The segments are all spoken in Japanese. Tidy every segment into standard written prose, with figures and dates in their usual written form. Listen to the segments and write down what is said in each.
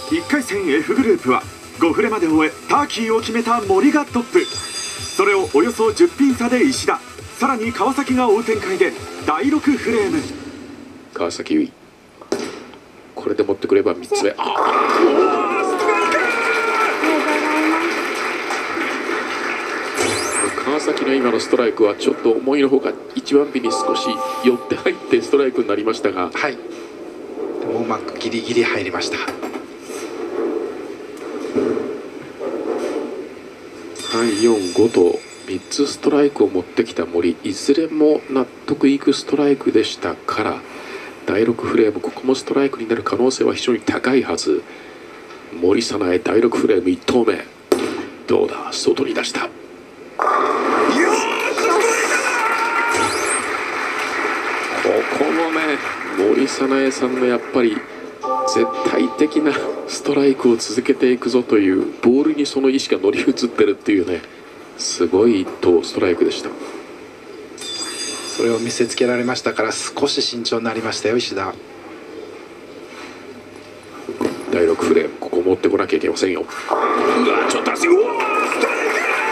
1回戦 F グループは5フレまで終えターキーを決めた森がトップ。それをおよそ10ピン差で石田、さらに川崎が追う展開で第6フレーム。 川崎優衣、これで持ってくれば3つ目。川崎の今のストライクはちょっと思いのほか1番ピンに少し寄って入ってストライクになりましたが、 はい、でもうまくギリギリ入りました。 3、4、5と3つストライクを持ってきた森、いずれも納得いくストライクでしたから、第6フレーム、ここもストライクになる可能性は非常に高いはず。森早苗、第6フレーム1投目、どうだ、外に出した。ここもね、森早苗さんのやっぱり絶対的なストライクを続けていくぞという、ボールにその意識が乗り移ってるっていうね、すごいストライクでした。 それを見せつけられましたから少し慎重になりましたよ石田。 第6フレーム、ここ持ってこなきゃいけませんよ。うわ、ちょっと足、うわー、ストライク。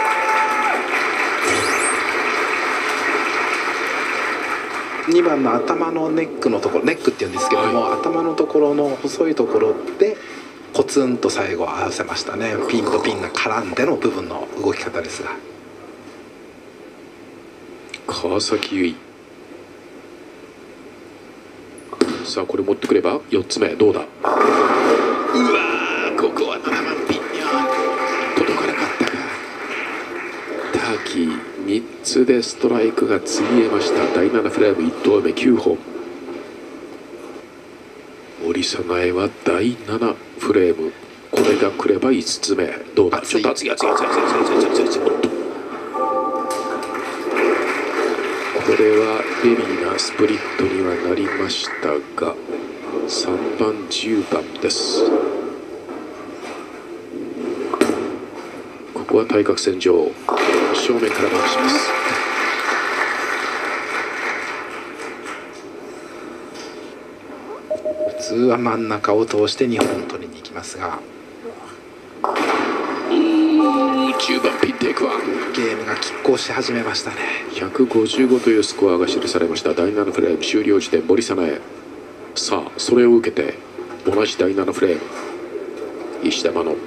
2番の頭のネックのところ、ネックっていうんですけども、頭のところの細いところでコツンと最後合わせましたね。ピンとピンが絡んでの部分の動き方ですが。 川崎優衣、さあこれ持ってくれば4つ目、どうだ。うわー、ここは7番ピンには届かなかったが、ターキー3つでストライクがついえました。第7フレーム1投目9本。森早苗は第7フレーム、これが来れば5つ目、どうだ。ちょっと熱い熱い熱い熱い熱い熱い。これはヘビーなスプリットにはなりましたが、3番10番です。ここは対角線上、正面から回します。 普通は真ん中を通して2本取りに行きますが、 10番ピンテイクワン。 ゲームが拮抗し始めましたね。 155というスコアが記されました。第7フレーム終了時点、森早苗。さあそれを受けて同じ第7フレーム、石田真野。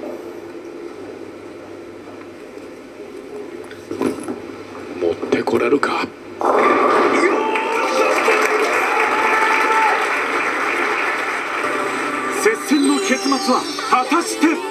持ってこれるか。 接戦の結末は果たして。